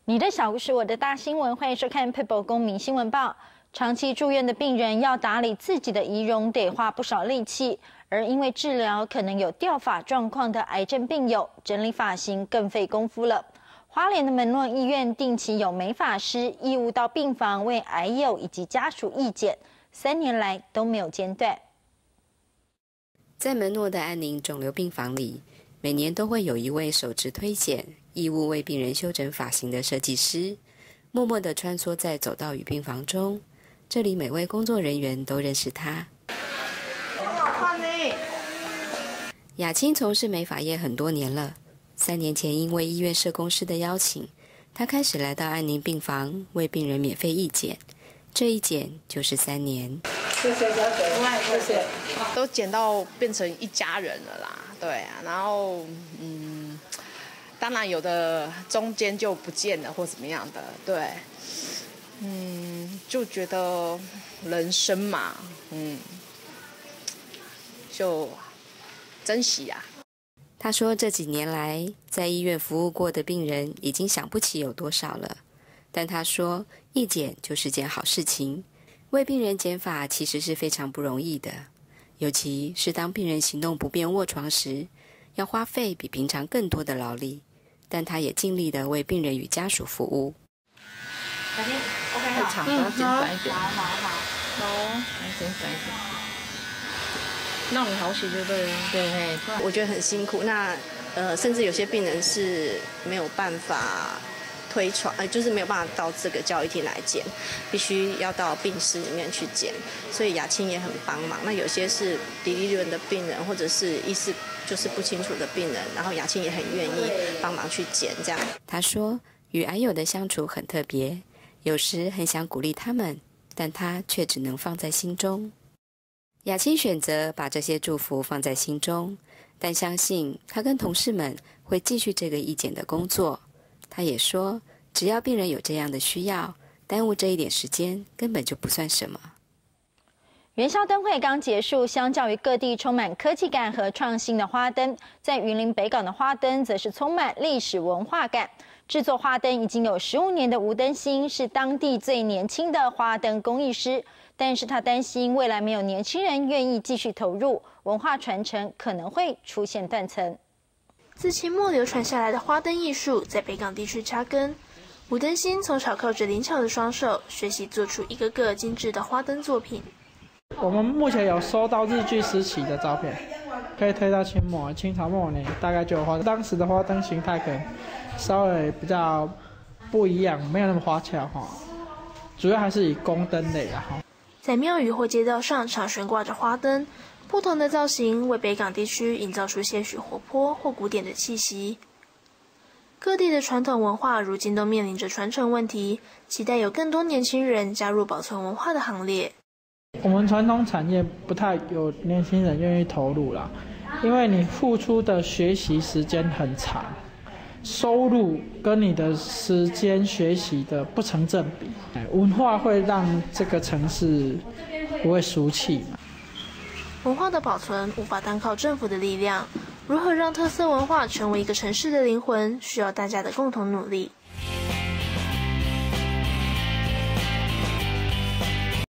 你的小故事，我的大新闻，欢迎收看 People 公民新闻报。长期住院的病人要打理自己的仪容，得花不少力气。而因为治疗可能有掉发状况的癌症病友，整理发型更费功夫了。花莲的门诺医院定期有美发师义务到病房为癌友以及家属义剪，3年来都没有间断。 在门诺的安宁肿瘤病房里，每年都会有一位手持推剪、义务为病人修整发型的设计师，默默地穿梭在走道与病房中。这里每位工作人员都认识他。 很好看呢。 雅青从事美发业很多年了，3年前因为医院社工师的邀请，他开始来到安宁病房为病人免费义剪，这一剪就是3年。 谢谢小姐，谢谢。 都剪到变成一家人了啦，对啊，然后当然有的中间就不见了或怎么样的，对，就觉得人生嘛，就珍惜啊。 他说这几年来在医院服务过的病人已经想不起有多少了，但他说义剪就是件好事情，为病人剪发其实是非常不容易的，尤其是当病人行动不便卧床时，要花费比平常更多的劳力，但他也尽力的为病人与家属服务。 太长了，剪短一点。好，剪短一点，让你好洗就对了。对， 我觉得很辛苦。那甚至有些病人是没有办法推床，就是没有办法到这个教育厅来剪，必须要到病室里面去剪。所以雅青也很帮忙。那有些是低利润的病人，或者是意识就是不清楚的病人，然后雅青也很愿意帮忙去剪这样。 他说，与癌友的相处很特别，有时很想鼓励他们，但他却只能放在心中。雅青选择把这些祝福放在心中，但相信他跟同事们会继续这个义剪的工作。他也说，只要病人有这样的需要，耽误这一点时间根本就不算什么。 元宵灯会刚结束，相较于各地充满科技感和创新的花灯，在云林北港的花灯则是充满历史文化感。制作花灯已经有15年的吴登新是当地最年轻的花灯工艺师，但是他担心未来没有年轻人愿意继续投入，文化传承可能会出现断层。 自清末流传下来的花灯艺术在北港地区扎根，吴登新从小靠着灵巧的双手学习做出一个个精致的花灯作品。 我们目前有收到日据时期的照片，可以推到清朝末年，大概就有花。当时的花灯形态可能稍微比较不一样，没有那么花俏哈，主要还是以宫灯类啦哈。 在庙宇或街道上常悬挂着花灯，不同的造型为北港地区营造出些许活泼或古典的气息。各地的传统文化如今都面临着传承问题，期待有更多年轻人加入保存文化的行列。 我们传统产业不太有年轻人愿意投入啦，因为你付出的学习时间很长，收入跟你的时间学习的不成正比。文化会让这个城市不会俗气。 文化的保存无法单靠政府的力量，如何让特色文化成为一个城市的灵魂，需要大家的共同努力。